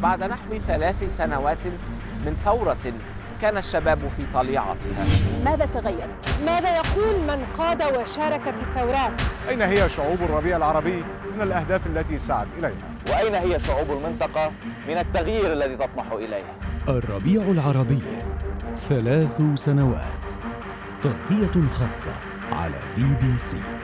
بعد نحو 3 سنوات من ثورة كان الشباب في طليعتها. ماذا تغير؟ ماذا يقول من قاد وشارك في الثورات؟ أين هي شعوب الربيع العربي من الأهداف التي سعت إليها؟ وأين هي شعوب المنطقة من التغيير الذي تطمح إليه؟ الربيع العربي 3 سنوات، تغطية خاصة على BBC.